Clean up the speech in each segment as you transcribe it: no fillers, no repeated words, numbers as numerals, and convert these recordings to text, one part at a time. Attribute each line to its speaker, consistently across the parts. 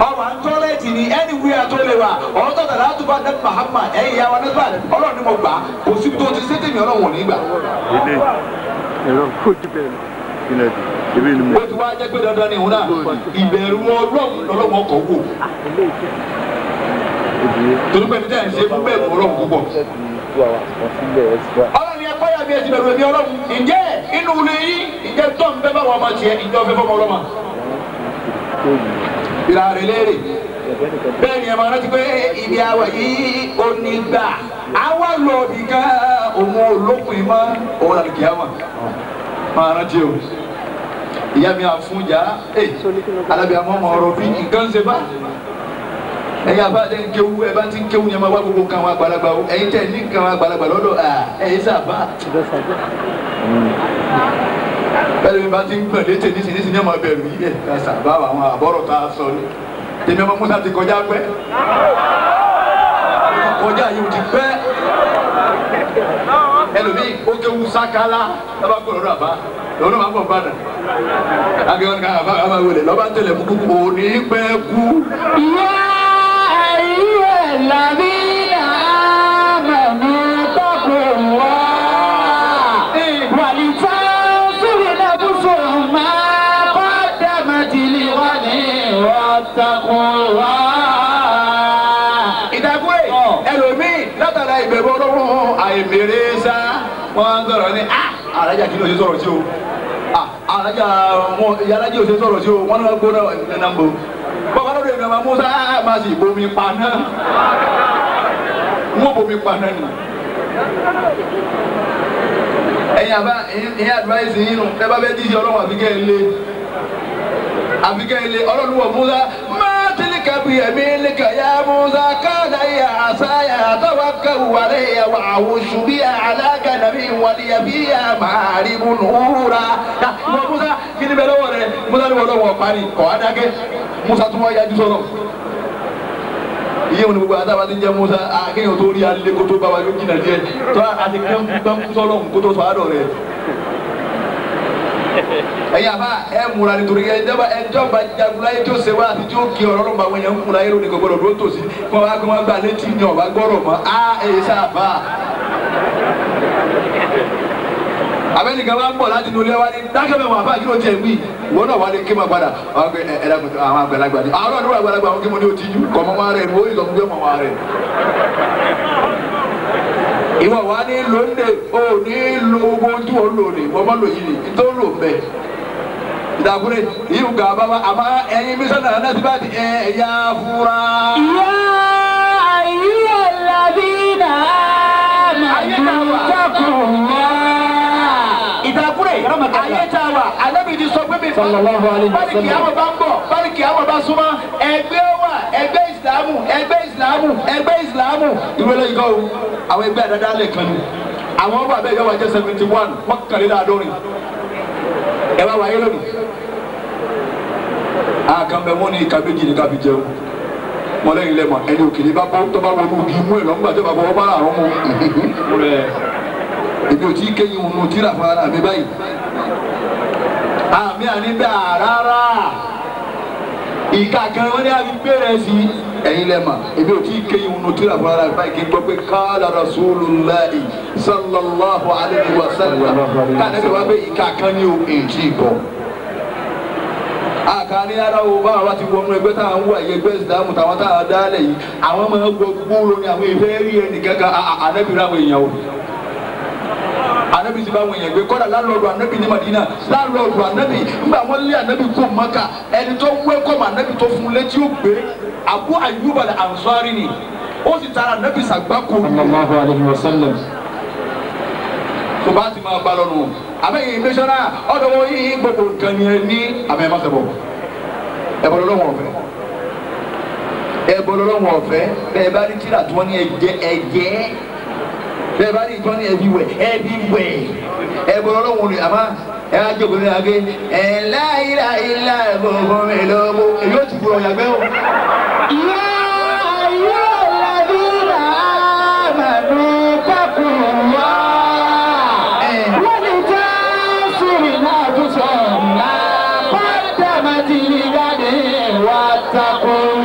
Speaker 1: ọwọ́ àńtọ́lẹ́tì ni anywhere tó lè wà ọ̀tọ̀ tàdá tó bá dẹ́kun Muhammad ẹ̀yìn ìyá wa nígbà ọlọ́run ni mo gbà kò sí tó ti ṣe tèmi ọlọ́run ò ní gbà. ó ti wá jẹ́ pé dandan ni òun náà ìbẹ̀rù ọlọ́run lọ́lọ́run ọkọ̀ wò torí pé níta ẹ̀ ń ṣe fún bẹ́ẹ̀ ọlọ́run púpọ̀. ọlọ́run ni ẹ̀kọ́ yà bí ẹ ti bẹ̀rù ẹ̀mí ọlọ́run ǹjẹ́ inú ilé yín ǹjẹ́ tó ń bẹ́ bá wọn ọmọ tiẹ̀ ìjọ fẹ́ fọmọ ọlọ́mọ. ìlà rẹ̀ léèrè bẹ́ẹ̀ ni ẹ̀ máa rántí pé ibi àwọ̀ yìí ò ní gbà àwa lọ bí ká òun olókùn ìmọ̀ òun àti kìámà máa rántí o ìyá mi àfúnjà alábìá mọ́mọ́ ọ̀rọ̀ bí nǹkan ṣe bá ẹ̀yin abáde ń kéwu ẹ bá ti ń kéwu yẹn máa wá gbogbo nǹkan àwọn àgbàlagbà o ẹ̀yin tẹ̀ ní nǹkan àwọn àgbàlagbà lọ́dọ̀ ẹ̀yin sábà bẹ́ẹ̀ ni bá ti ń gbọ̀n létè nísìnyí ní ọmọ bẹ̀rù yìí ẹ̀ sábà àwọn àbọ̀rọ̀ tá a sọ ni tèmi ọmọ Musa ti kọjá pẹ́ kọjá yìí ti pẹ́ ẹlòmíì ó kéwu sákálá lọ́ba gbọ́dọ̀ àbá lọ́nà máa ń bọ̀ bàdàn akéwọn ká àbá wọlé lọ́ba tẹ̀lé mú kúkú òní pẹ́ kú.
Speaker 2: الذين آمنوا اتقوا الله ولتنظر نفس ما قدمت لغد واتقوا الله.
Speaker 1: ìdàgbé ẹlòmíì látara ìbẹ̀rù ọlọ́run àìmèrè sá wọ́n ń sọ̀rọ̀ ní alájà kí ló ṣe sọ̀rọ̀ sí o alájà ìyálàjì ò ṣe sọ̀rọ̀ sí o wọ́n ní wọ́n gbóná nàmbó bọ́lá lórí ẹ̀mí ọmọ Musa máa sì bomi paná wọ́n bomi paná ni. ẹ̀yin àbá ìyẹn advice yín nù ẹ bá bẹ́ẹ̀ díje ọlọ́run àfikẹ́ ilé ọlọ́run wọ̀ Musa máa tẹ́lẹ̀ kábí ẹ̀mí lẹ́kà yá Musa káàdà yà àṣàyà tawakkalu alayya wà àwòṣù bí àlàkà nàbí wàlíyà bí àmàrí bunura. ìwọ Musa kí ni bẹ lọ́wọ́ rẹ Musa ni wọ́n lọ́wọ́ parí kọ́ adágẹ́ Musa tún wọ́n yájú sọ̀rọ̀ iye wọn ni gbogbo àtàwọn ti ń jẹ Musa akéèyàn tó rí alẹ́ kó tó bá wa yóò jìnnà díẹ̀ tó àti kẹ́ńkú sọ́lọ́ kó tó sọ àádọ́ rẹ̀. ẹ̀yin àbá ẹ̀ múra nítorí ẹjọ́ bá jagunlá yìí tó ṣe wá àti tí ó kí ọ̀rọ̀ lọ́mọ àwọn èèyàn ń múra yìí lónìí gbọ́dọ̀ tó tòsí wọn wá kí wọ́n gbà létí ní ọ̀bá gbọ́rọ̀ mọ́ èyí sábà. abẹ́nìkan bá ń bọ̀ láti nulẹ̀ wá ní dákẹ́bẹ̀ wọn àbá kí ló tiẹ̀ wí wọn náà wá ní kí máa padà àwọn àgbàlagbà ni àwọn ọ̀dọ́ àgbàlagbà wọn kí mo ní o ti ju kọ́ mọ́ wá rẹ̀ ní orí ìlọ́mú mọ́ wá rẹ̀. ìwọ wa ní lóńdè o ní lo owó tí wọ́n lò ní wọ́n lò yìí ní tó lò bẹ́ẹ̀. ìdàkúrẹ́ yìí gà bàbá àmọ́ ẹ̀yin mísọ̀nà náà ti bá di ẹ̀yà fúra.
Speaker 2: يا أيها الذين آمنوا اتقوا الله.
Speaker 1: ìdàkúrẹ́ ayé tá a wà Ànábì ti sọ pé mi fà báyìí kì í àwọn bá ń bọ̀ báyìí kì í àwọn bá súnmọ́ ẹgbẹ́ wà ẹgbẹ́ ìsìlámù ìwé lẹ́yìn kọ́ o àwọn ẹgbẹ́ àdáda lè kan ní àwọn ọmọ abẹ́ yọ wá jẹ́ 71 mọ́kànléláàádọ́rin ẹ bá wáyé lónìí àkànbẹ̀ wọn ní ìka méjì ní káfí jẹun wọn lẹ́yìn lẹ́mọ̀ ẹni òkèlè bá bọ́ tó bá wọn ní ogi mú ẹ̀ lọ́gbà tó bá bọ́ wọn bá rà wọn mú rẹ̀ èmi ò tí ì kéyìn òun ò tí ì rà fún ara mi báyìí àmì àníbẹ̀ rárá ìka kan wọn ní àbí gbére sí ẹ̀yin lẹ́mọ̀ èmi ò tí ì kéyìn òun ò tí ì rà fún ara mi báyìí kí n gbọ́ pé qala rasulullahi sallallahu alayhi wa sallam káàdé bí wọ́n bẹ ìka kan ní o èjì ìbọ̀ àkàní ara o bá wa ti wọnú ẹgbẹ́ táwọn ń wà yẹ ẹgbẹ́ ìsìlámù táwọn táwọn dálẹ̀ yìí àwọn máa ń gbọ́ gbóòrò ní àwọn ìfẹ́ rí ẹnì kankan ànábì ráwọn èèyàn o ànábì ti bá wọn èèyàn gbé kọ́dà lálọ́ọ̀dù ànábì ní Madina lálọ́ọ̀dù ànábì nígbà wọn lé ànábì kó Maka ẹni tó wẹ́kọ̀mù ànábì tó fún létí ó gbé Abu Ayyub al-Ansari ni ó sì tara ànábì sàgbákò
Speaker 2: sallallahu alaihi wasallam.
Speaker 1: tó bá ti máa bá lọ́nu àbẹ́yìn mísọ́nà ọ̀dọ̀ wọn yìí gbogbo nǹkan yẹn ní àmì ẹ̀ma sẹ́bọ̀ ẹ̀bọ̀ lọ́wọ́ ọ̀fẹ́ bẹ́ẹ̀ bá rí tíra tí wọ́n ní ẹ̀jẹ̀ bẹ́ẹ̀ bá rí tí wọ́n ní ẹ̀bí wẹ̀ ẹ̀bọ̀ lọ́wọ́ ni àmọ́ ẹ̀ á jókòó ní agé ẹ̀ láìra ilá gbogbo mi lọ́wọ́ èyí ó ti gbúrọ̀ yàgbẹ́ o.
Speaker 2: يا أيها الذين آمنوا اتقوا الله ولتنظر نفس ما قدمت لغد واتقوا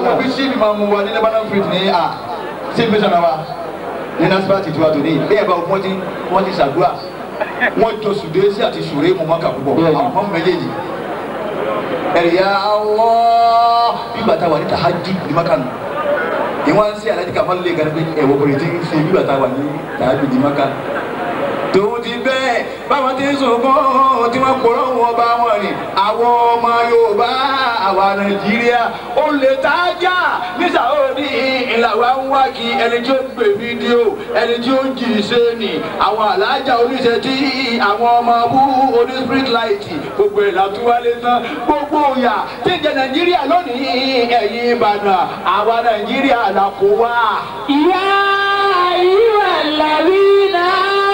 Speaker 1: mo fi sí ìmọ̀ mu wa ní Lebanon street ní sí ìgbésẹ̀ náà wa ní nasipati tiwa tó ní bẹ́ẹ̀ bá wọ́n ti ṣàdúrà wọ́n jọ sùdẹ́sì àti sùrẹ́ mu mọ́kà púpọ̀ àwọn ọmọ méjèèjì ẹ̀yà Allah bí bàtà wà ní tahajjud ní mọ́kà nù ìwọ́n ń ṣe alájí kàmá lè gàdé ẹ̀wọ̀ kò lè ti ń ṣe bí bàtà wà ní tahajjud ní mọ́kà tòun ti bẹ́ẹ̀ báwọn ti ń sọ̀kọ́ tí wọ́n kọ́ wọn bá wọn rìn àwọn ọmọ Yorùbá àwa Nàìjíríà ó lè tá a jà ní Saudi ìlàwà ń wá kí ẹni tí ó gbé fídíò ẹni tí ó jì í ṣe ni àwọn alájà oníṣẹ́ tí àwọn ọmọ abú oní street light gbogbo ìlà tó wálé tán gbogbo ìyà tí ń jẹ Nàìjíríà lónìí ẹ̀yìn Ìbàdàn àwa Nàìjíríà là kó wá.
Speaker 2: ìyá ìwà làbí náà.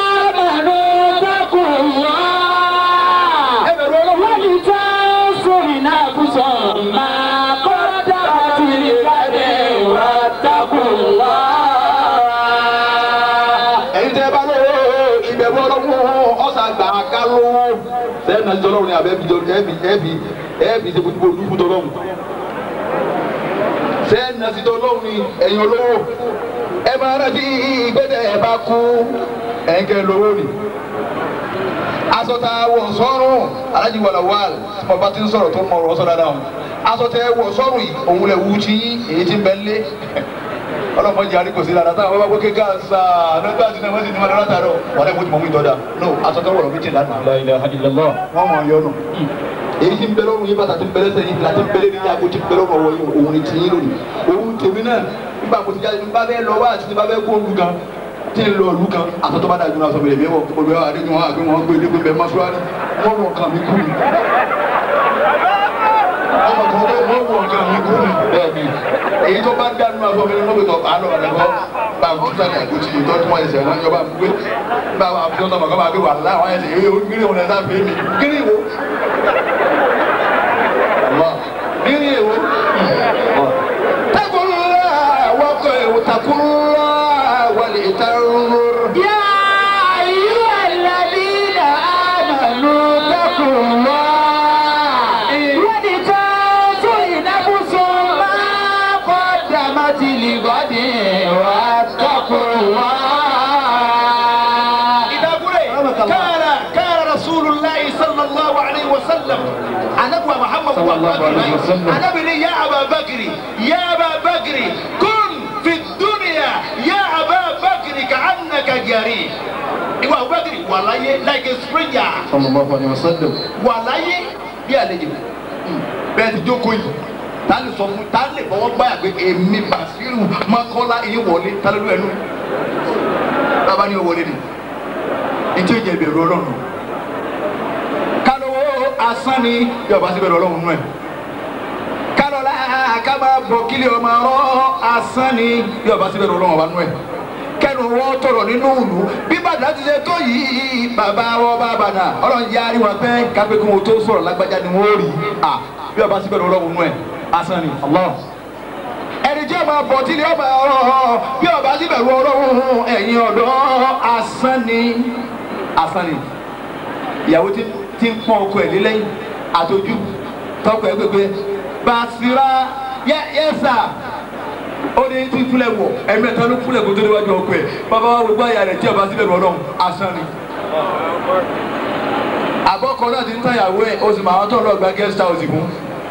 Speaker 1: Sẹ́yìn náà ti tọ́lọ́run ní abẹ́bí ṣe gbogbo olúfú tọ́lọ́run. Sẹ́yìn náà ti tọ́lọ́run ní ẹ̀yìn olówó. Ẹ máa rántí ìgbésẹ̀ ẹ bá kú ẹ̀ńkẹ́ lówó ni. Aṣọ tá a wọ̀ sọ́rùn alájí wàlà wàl tí mo bá ti ń sọ̀rọ̀ tó mọ̀ ọ̀rọ̀ sọ dáadáa wọn. Aṣọ tẹ wọ̀ sọ́rùn yìí òun lẹ̀ wú tí èyí ti ń bẹ lé. Ọlọ́mọdé àríkò sí dáadáa táwọn bá gbókè gáàsà nígbà tí wọ́n ti ní wọn látàrọ wọ́n lẹ́gbọ́n tí mo mú ìtọ́jà no aṣọ tó wọ̀rọ̀ méjì lánàá.
Speaker 2: La ilaha illallah.
Speaker 1: Wọ́n mọ̀ yọnu. Èyí ti ń bẹ lọ́rùn yín bàtà ti ń bẹ lẹ́sẹ̀ yín láti ń bẹ lẹ́ni yàgò ti ń bẹ lọ́rùn ọwọ́ yín òun ni ti yín lónìí. Òun tèmi náà nígbà mo ti jáde nígbà bẹ́ẹ̀ lọ wá àti nígbà bẹ́ẹ̀ kó olú kan tí ń lọ olú kan àtọ́tọ́ bá dájú náà sọ bẹ̀rẹ̀ mẹ́wọ̀ gbogbo ẹ̀ adé wọn àgbẹ̀ wọn gbé nígbà bẹ́ẹ̀ mọ́ṣúárì wọ́n wọ̀ nǹkan mi kú ni. Ọmọ kan wọ́n wọ̀ nǹkan mi kú ni. Bẹ́ẹ̀ni èyí tó bá dánú àgbọ̀ mi ni wọ́n gbé tọ̀ àlọ́ àdàkọ́ bá a kú sáré àgùtì ìtọ́jú wọn ẹsẹ̀ wọn yọba gbé bá a fi tọ́tọ̀ mọ̀ká bá a gbé wà láwọn ẹsẹ̀ yóò gírí wọn ẹ̀sán fèé mi gírí wo. Gírí wo. Takunla wọ́kọ̀ ewu takunla wàlẹ̀ ìtarun.
Speaker 2: Yá ayyuhal ladina amanu takunla.
Speaker 1: كان رسول الله صلى الله عليه وسلم أنبوى محمد صلى الله عليه وسلم أنبني يا أبا بكر يا أبا بكر كن في الدنيا يا أبا بكر كأنك جريء ìwà Abubakar wà láyé like a stranger.
Speaker 2: Sallallahu alaihi wasallam.
Speaker 1: wà láyé bí àlejò bẹ́ẹ̀ ti jókòó yìí ta lè sọ fún ta lè fọwọ́ gbáyà pé èmi Basiru Makola èyí wọlé ta ló lù ẹnu bàbá ni ó wọlé ni ìtí ó jẹ ìbẹ̀rù Ọlọ́run kálọ́wọ́ asán ni yọba sí bẹ̀rù Ọlọ́run nú ẹ̀ kálọ́lá ká máa bọ̀ kílẹ̀ ọmọ ọ̀rọ̀ asán ni yọba sí bẹ̀rù Ọlọ́run ọba nú ẹ̀ kẹnu wọn tọrọ nínú ìlú bí Ìbàdàn ti ṣe tó yìí bàbá wọn bá Ìbàdàn Ọlọ́run yá rí wọn pẹ́ kápẹ́ kí wọn tó sọ̀rọ̀ lágbájá ni wọ́n rí bí ọba sí bẹ̀rù Ọlọ́run nú ẹ̀ asán ni Allah ẹni tí ọba bọ̀ tí ni ọba ọ̀rọ̀ bí ọba sí bẹ̀rù Ọlọ́run ẹ̀yin ọ̀dọ́ asán ni ìyàwó tí ń pọ́n ọkọ ẹ̀ lélẹ́yìn àtọ́jú tọkọ ẹ̀ pépé Basira yẹ́sà ó ní tí kúlẹ̀ wọ̀ ẹ̀mẹ́ta ló kúlẹ̀ kó tó níwájú ọkọ ẹ̀ bàbá wa gbogbo àyà rẹ̀ tí ọba síbẹ̀ lọ́dọ̀ asán ni. àbọ̀kọ náà ti ń tàyàwó ẹ̀ o sì máa wọn tó ń lọ gba guest house fún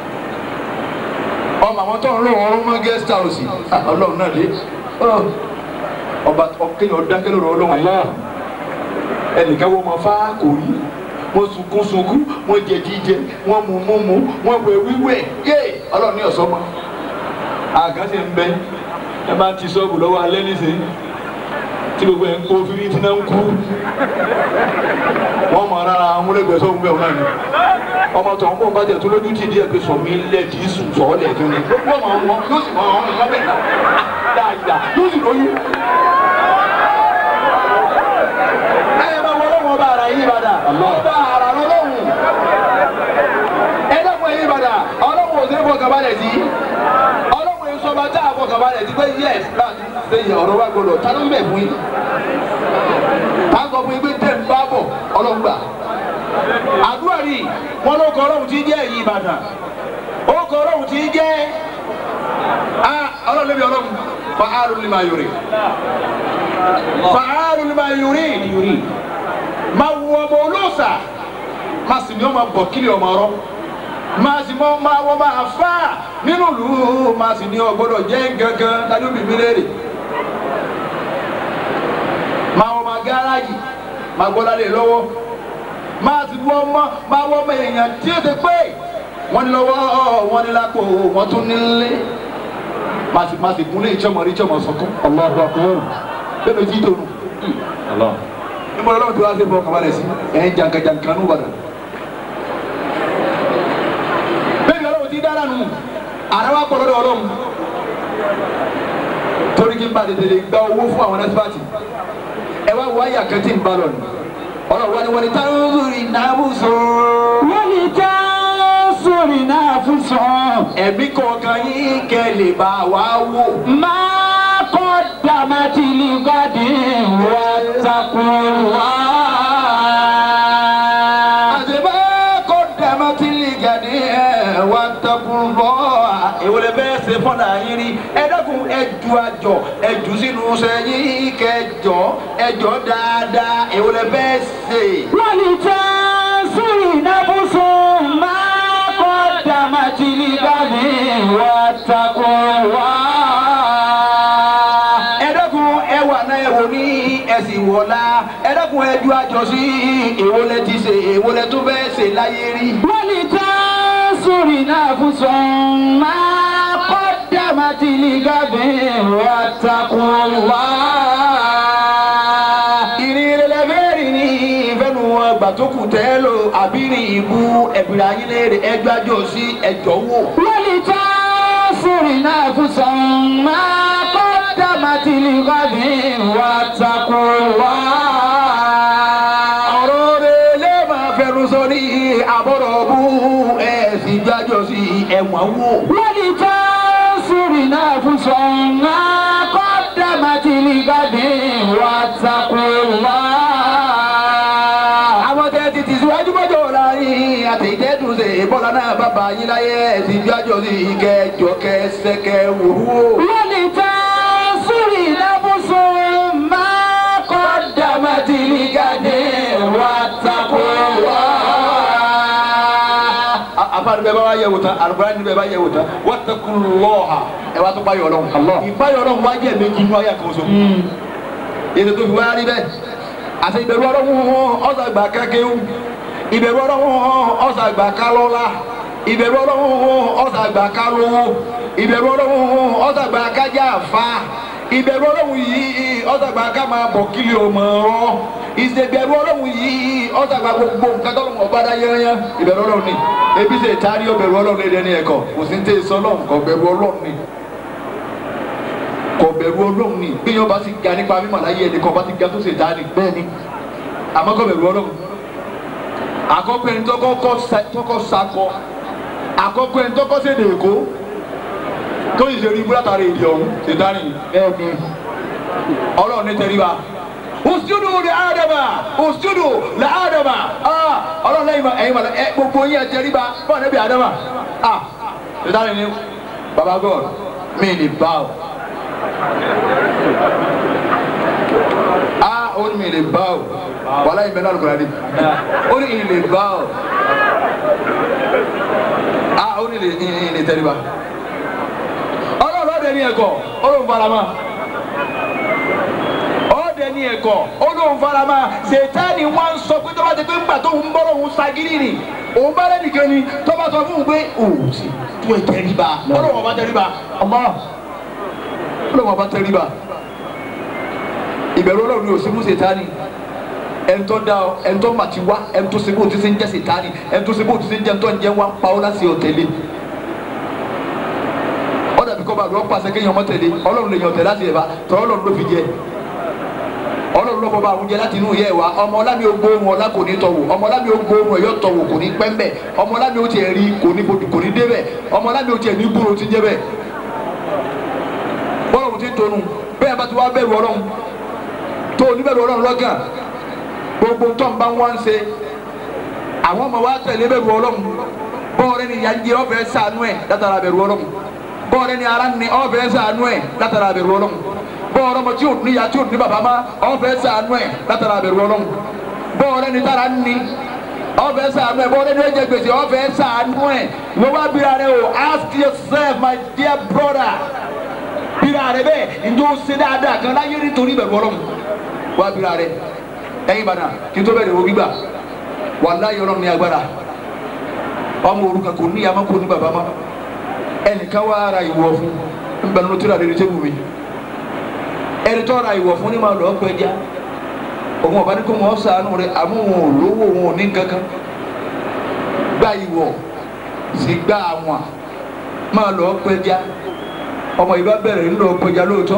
Speaker 1: ọmọ àwọn tó ń lọ wọn mọ guest house Ọlọ́run náà dé ọba ọkẹyìn ọdákẹ́ lọ́rọ̀ Ọlọ́run ẹnìkan wọ́n mọ fáá kò rí wọ́n sunkún wọ́n jẹ jíjẹ wọ́n mú wọ́n wẹ̀ wíwẹ̀ yé Ọlọ́run ní ọ̀sọ́ mọ́ àgàtì ń bẹ ẹ máa ń ti sọ́ọ̀bù lọ́wọ́ alẹ́ nísìnyí tí gbogbo ẹ̀ ń kó fírí tí náà ń kú wọ́n mọ̀ rárá àwọn olóògbé sọ́ọ̀bù bẹ́ẹ̀ náà ni ọmọ tó ń bọ̀ bá tẹ̀ tó lójú tì díẹ̀ pé sọ̀mí lẹ̀ kì í sùn sọ̀ọ́lẹ̀ tó ní gbogbo ọmọ wọn yóò sì mọ àwọn ọmọ bẹ́ẹ̀ náà dáadáa yóò sì lóyún. ẹ máa wọ ọlọ́run ọba ara yìí padà ọba ara lọ́lọ́run ẹ dẹ́kun ẹ̀yìn padà ọlọ́run ò sí fún ọkàn balẹ̀ sí sọba tá a fọ kaba rẹ ti pé yes láti ṣe yẹ ọ̀rọ̀ wa gbọ́dọ̀ ta ló ń bẹ fún yín ta sọ fún yín pé tẹ̀ ń bá bọ̀ ọlọ́gbà àdúrà rí wọn ló kọ Ọlọ́run tí ń jẹ́ èyí Ìbàdàn ó kọ Ọlọ́run tí ń jẹ́ ọlọ́run lè bí ọlọ́run fa'alu lima yurid fa'alu lima yurid ma wọ ọmọ olóòsà ma sì ní ọmọ bọ̀kìlì ọmọ ọrọ ma sì mọ ma wọ ma fa nínú ìlú ma sì ní ọgbọ́dọ̀ jẹ́ gangan tàbí bìbí léèrè ma wọ ma gáràjì ma gbọ́dọ̀ lè lọ́wọ́ ma sì wọ ọmọ ma wọ ọmọ èèyàn tí ó ti pé wọ́n ní lọ́wọ́ wọ́n ní lápò wọ́n tún nílé ma sì kúnlé ìtsọmọ sọkún Allahu Akbar bẹ́ẹ̀ ló jí tó nù níbo lọ́wọ́ tí wàá ṣe fọ kàwálẹ̀ sí ẹ̀yìn jankan nù bàdàn bẹ́ẹ̀ ni ọlọ́wọ́ ti dára nù àràwá kọ̀ọ̀dọ̀ ọlọ́run torí kí n bá tètè lè gba owó fún àwọn ẹ̀sìpáàtì ẹ wá wọ àyà kan tí ń bá lọ nù ọlọ́wọ́ wọ́n ní táwọn sórí náà bù sọ.
Speaker 2: wọ́n ní táwọn sórí náà fún sọ.
Speaker 1: ẹ̀mí kọ̀ọ̀kan yín kẹ́ lè bá wa wò.
Speaker 2: máa kọ́ dàmátì ní gàdí wọ́n takùn wá.
Speaker 1: àtẹ̀bá kọ́ dàmátì ní gàdí wọ́n takùn wá. ìwọlẹ̀ bẹ́ẹ̀ ṣe fọ́nà yín rí ẹ̀dọ́kùn ẹ̀jú àjọ ẹ̀jú sínú sẹ́yìn kẹjọ ẹ̀jọ dáadáa ìwọlẹ̀ bẹ́ẹ̀ ṣe.
Speaker 2: wọ́n ní táwọn sórí náà fún sọ. máa kọ́ dàmátì ní gàdí wọ́n takùn wá.
Speaker 1: ẹsìn wọlá ẹdẹkùn ẹjú àjọ sí ìwọlẹ ti ṣe ìwọlẹ tó fẹ́ ṣe láyé rí.
Speaker 2: wọ́n ní tá sórí náà fún sọ́n máa kọ́ dàmátì ní gàbé wà takùn wá.
Speaker 1: ìrìnlẹ̀ bẹ́ẹ̀rì ní ìfẹ́nu wọn gbà tó kù tẹ́ lò àbírí ìbú ẹ̀bìrì ayílẹ̀ ẹjọ́ àjọ sí ẹjọ́ wò.
Speaker 2: wọ́n ní tá sórí náà fún sọ́n máa kọ́ dàmátì ní gàbé wà takùn wá.
Speaker 1: ọ̀rọ̀ rẹ̀ lè máa fẹ́nu sórí àbọ̀rọ̀ bú ẹ̀sìn gbájọ sí ẹ̀wọ̀n wò.
Speaker 2: wọ́n ní tá sórí náà fún sọ́n máa kọ́ dàmátì ní gàbé wà takùn wá.
Speaker 1: àwọn tẹ́ ti tìsíwájú mọ́jọ́ láyé àtẹ̀jẹ́dùn ṣe bọ́lá náà bàbá yín láyé ẹ̀sìn gbájọ sí kẹjọ kẹsẹ̀kẹ wòwò.
Speaker 2: wọ́n ní tá sórí náà fún sọ́n máa kọ́ dàmátì ní gàbé wà takùn wá.
Speaker 1: afaan bɛɛ b'a yɛ wuta alukuraani bɛɛ b'a yɛ wuta wattaqullaha ɛ wa to ba yɔrɔ ipa yɔrɔ wajɛ bɛ ji nɔ ya koso yɛrɛ to fi waari bɛ ase ìbẹ̀rù Ọlọ́run ɔsa gba kakewu ìbẹ̀rù Ọlọ́run ɔsa gba kalɔla ìbẹ̀rù Ọlọ́run ɔsa gba kalówó ìbẹ̀rù Ọlọ́run ɔsa gba kadza fa ìbẹ̀rù Ọlọ́run yìí ɔsa gba kama bɔ kili o mɔ ìṣèbẹ̀rù Ọlọ́run yìí ɔsa gba gbogbo nǹkan tó ń bọ̀ bada yẹnyẹn ìbẹ̀rù Ọlọ́run ni ebi ṣe taari o bẹ̀rù Ọlọ́run lé ní ẹ̀kọ́ kò sí ní tẹ̀ sọ́lọ́run kò bẹ̀rù Ọlọ́run ni kò bẹ̀rù Ọlọ́run ni bí yóò bá ti ga nípa mímọ̀ láyé ẹni kò bá ti ga tó ṣe taari bẹ́ẹ̀ ni àmọ́ kò bẹ̀rù Ọlọ́run àkọ́kọ́ ẹni tọ́kọ́ sakọ àkọ́kọ́ ẹni tọ́kọ́ ṣèdè èkó tó yìí ṣe rí búrátà rẹ̀ èdè ọ̀hún ṣe taari bẹ́ẹ̀ ni Ọlọ́run ní tẹríba usjudu li Adama usjudu li Adama Ọlọ́run lẹ́yìn ẹ̀yin mọ̀lẹ́ gbogbo yín ẹ̀ tẹríba fún ẹ̀nẹ́bí Adama ṣe taari ni baba God mi ni báwo ó ní mi lè báwo wàhálà yìí bẹ́ẹ̀ náà lùkọ́ra ni ó ní ìlè báwo ó ní ìlè tẹríba Ọlọ́run ọ̀dẹ ní ẹ̀kọ́ Ọlọ́run farama ọ̀dẹ ní ẹ̀kọ́ Ọlọ́run farama Sètáni wọn sọ pé tó bá ti pé ńgbà tó ń bọ́rọ̀ òun sagiri ni òun bá lẹ́nìkan ni tó bá sọ fún un pé òun sì tó ẹ̀ tẹríba Ọlọ́run ọba tẹríba Ọlọ́run ọba tẹríba ìbẹ̀rù Ọlọ́run ni ò sí fún Sètáni ẹ̀ńtọ́ da ọ ẹ̀ńtọ́ màtí wá ẹ̀ńtọ́ sebo ti ṣe ń jẹ́ Sètáni ẹ̀ńtọ́ sebo ti ṣe ń jẹ́ ńtọ́ ń jẹ́ wá pa ọ́ láti ọ̀tẹ̀lé ọ̀dà bí kò bá lọ́ pàṣẹ kéèyàn mọ́ tẹ̀lé Ọlọ́run lè yàn tẹ̀ láti ẹ̀fà tọ́ Ọlọ́run ló fi jẹ Ọlọ́run ló fọba àwọn jẹ láti inú yẹ wa ọmọ ọlámi ogbóhùn ọlá kò ní tọwò ọmọ ọlámi ogbóhùn ẹ̀yọ́ tọwò kò ní pẹ́ńbẹ̀ ọmọ ọlámi ó tiẹ̀ rí kò ní bodù kò ní débẹ̀ ọmọ ọlámi ó tiẹ̀ ní gbúrò ti jẹ́ bẹ́ẹ̀ Ọlọ́run ti tónu bẹ́ẹ̀ bá ti wá bẹ̀rù Ọlọ́run tó oníbẹ̀rù Ọlọ́run lọ́gàn gbogbo tó ń bá wọn ṣe àwọn ọmọ wa tẹ̀lé bẹ̀rù Ọlọ́run bọ́ọ̀rẹ́ ni ìyá ń jẹ ọ̀fẹ́ sànú ẹ̀ látara bẹ̀rù Ọlọ́run bọ́ọ̀rẹ́ ni ara ni ọ̀fẹ́ sànú ẹ̀ látara àbẹ̀rù Ọlọ́run bọ́ọ̀rẹ́ ọmọ tí ò ní ya tí ò ní bàbá má ọ̀fẹ́ sànú ẹ̀ látara àbẹ̀rù Ọlọ́run bọ́ọ̀rẹ́ ni tára ni ọ̀fẹ́ sànú ẹ̀ bọ́ọ̀rẹ́ ni ó jẹ gbèsè ọ̀fẹ́ sànú ẹ̀ wọ́n wá bíra rẹ o ask yourself my dear brother bíra rẹ bẹ́ẹ̀ njó ṣe dáadáa kan láyé nítorí ìbẹ̀rù Ọlọ́run wá bíra rẹ ẹ̀yin bàdàn kí n tó bẹ̀rẹ̀ wo gbígbà wàláyé Ọlọ́run ní agbára ọmọ òrukàn kò ní yàmá kò ní bàbá má ẹnìkan wá ara ìwọ fún nbẹnu ló tíra lórí tébù mi ẹni tó ra ìwọ fún ní máa lọ pẹja òun ọba ní kó wọn ṣàánú rẹ àmọ́ wọn ò lówó wọn ò ní kankan gba ìwọ sì gba àwọn máa lọ pẹja ọmọ yìí bá bẹ̀rẹ̀ ńlọ pẹja lóòótọ́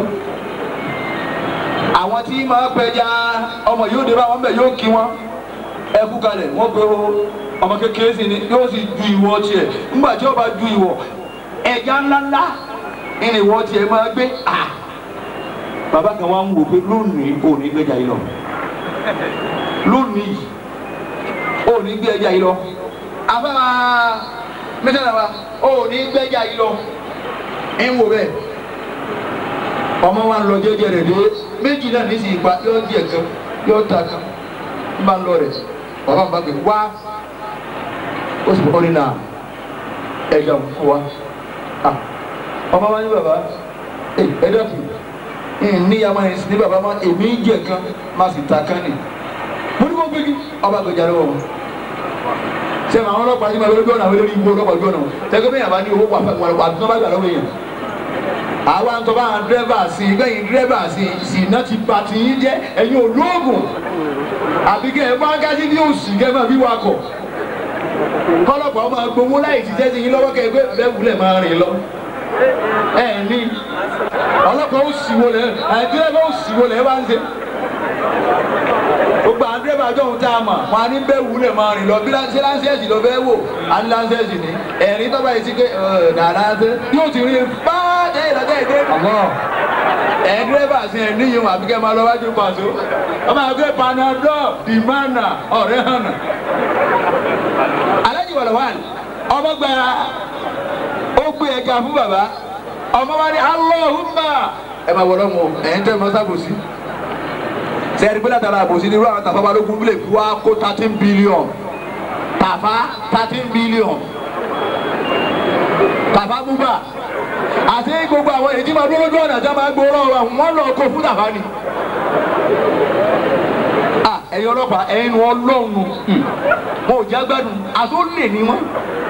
Speaker 1: àwọn tí máa pẹja ọmọ yóò dé bá wọn bẹ yóò kí wọn ẹ kú kalẹ̀ wọn pé ọmọ kékeré sì ni yóò sì ju ìwọ tiẹ̀ ńgbà tí ó bá ju ìwọ ẹja ńláńlá ẹni ìwọ tiẹ̀ máa gbé bàbá kan wá ń wò pé lónìí ò ní gbé ẹja yìí lọ lónìí ò ní gbé ẹja yìí lọ afẹ́ra mẹ́tẹ́lá wa ò ní gbé ẹja yìí lọ ń wò bẹ́ẹ̀ ọmọ wa ń lọ jẹ́jẹ́ rẹ̀ dé méjì náà ní sì ipa yóò di ẹ̀kan yóò ta kan ń bá ń lọ rẹ̀ bàbá ń bá gbé wá ó sì kọ́ nínú ẹja fún wa ọmọ wa ní bàbá ẹ dẹ́kun níyàmá yẹn sí ní bàbá má èmi ń jẹ kan má sì ta kan ní mo ní kó gbégi ọba gbèjà lọ́wọ́ wọn sẹ́mi àwọn ọlọ́pàá yìí máa lórí ọ̀nà àwọn olórí ìwé ọlọ́pàá ojú ọ̀nà tẹ́gbẹ́ bẹ́ẹ̀ yàrá ní owó wà tó bá gbà lọ́wọ́ yẹn àwa ń tọ́ba àwọn dírẹ́bà sí i gbẹ̀yìn dírẹ́bà sí iná ti ba ti yín jẹ́ ẹ̀yin olóògùn àbí kẹ́ ẹ bá ń gájí ní òsì kẹ́ ẹ máa bí wakọ̀ kọ́lọ́pàá máa gbowó láì ti jẹ́ sí yín lọ́wọ́ kẹ́ ẹ gbé bẹ́ẹ̀ wúlẹ̀ máa rìn lọ ní ọlọ́pàá ó sì wọlé dírẹ́bà ó sì wọlé ẹ bá ń ṣe gbogbo àwọn dírẹ́bà jọ ń tá a mọ̀ wọn á ní bẹ́ẹ̀ wúlẹ̀ máa rìn lọ bí ṣé láńsẹ́ẹ̀sì lọ fẹ́ wò á ní láńsẹ́ẹ̀sì ní ẹ̀rín tọ́ba yìí ti pé nàlàńsẹ́ yóò ti rí bá ìlọ́jọ́ ìdè dírẹ́bà sí ẹ̀ níyìn wọn àbíkẹ́ máa lọ wájú pàṣẹ ọmọ àgbẹ̀ panadol ìmánà ọ̀rẹ́ hànà alájì wàlúwàn ọmọ gbẹ̀rẹ̀ ó gbé ẹja fún bàbá ọmọ wa ní Allahumma ẹ máa wọlé wọn ẹ̀yin tẹ́ mọ́ sábòsí sẹ́ẹ̀rì pé látara àbòsí ní irú àwọn Tafa Balógun lè fi wá kó 13 billion Tafa 13 billion Tafa búbà àti gbogbo àwọn èyí tí máa dúró lójú ọ̀nà tí wọ́n máa gbóró ọ̀rọ̀ wọn lọ kó fún Tafa ni ẹ̀yin ọlọ́pàá ẹ̀yin ni wọ́n lọ́ọ̀nù wọn ò jẹ́ gbádùn àti ó lè ní wọn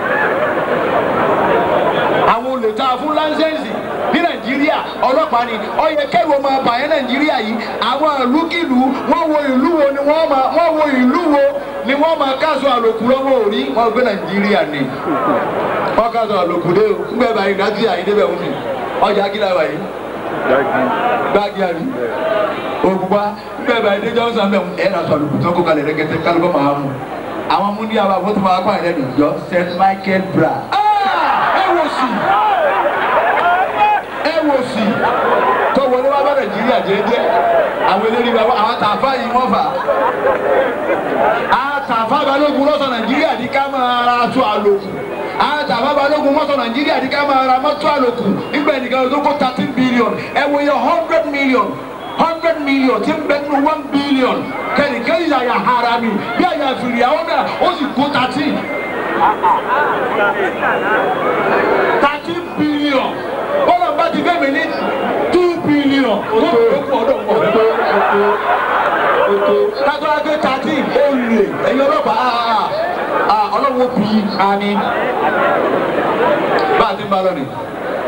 Speaker 1: àwọn olè tá a fún láńsẹ́ǹsì ní Nàìjíríà ọlọ́pàá ni ó yẹ kẹ́rù ọmọ àbàyẹ́ Nàìjíríà yìí àwọn ìlúkìlú wọ́n wo ìlú wo ni wọ́n máa káṣọ àlòkù lọ́wọ́ òrí wọ́n gbé Nàìjíríà ni wọ́n káṣọ àlòkù dé o ńgbẹ́ báyìí dájú àyíndé bẹ̀ wọ́n mi ọjà kílà wà yìí gbági àrí ògùnbá ńgbẹ́ báyìí dé Johnson bẹ̀ ẹ̀ náà sọ àlòkù tó kó kalẹ̀ rẹ́gẹ́tẹ́ kálíbọ̀ máa mú àwọn múndíà wa fótó máa kọ́ àyẹ̀lẹ́ nìjọ St. Michael bra ẹ wò sí tó wọlé wá bá Nàìjíríà jẹ́jẹ́ àwọn eléré wa àwọn Tafa yìí wọ́n fà á Tafa Balógun lọ́sọ̀ Nàìjíríà ní ká máa ra aṣọ àlòkù á Tafa Balógun mọ́sọ̀ Nàìjíríà ní ká máa ra mọ́tò àlòkù nígbà ẹnìkan tó kó 13 billion ẹ wò yẹ 100 million tí ń bẹ nínú 1 billion kẹ́nìkan ìyàyà harami bí àyà fìrìyàwó náà ó sì kó 13 billion bọ́lá bá ti fẹ́ mi ní 2 billion tó kú ọdún pọ̀ látọ́ wá gbé 13 ó lè ẹ̀yin ọlọ́pàá ọlọ́wọ́ bí i ani bá a ti ń bá lọ ni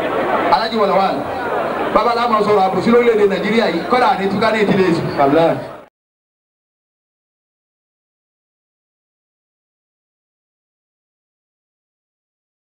Speaker 1: Alhaji Walawan babaláwo sọ̀rọ̀ àbòsí lórílẹ̀‐èdè Nàìjíríà yìí kọ́dà ní túká ní ìdílé yìí.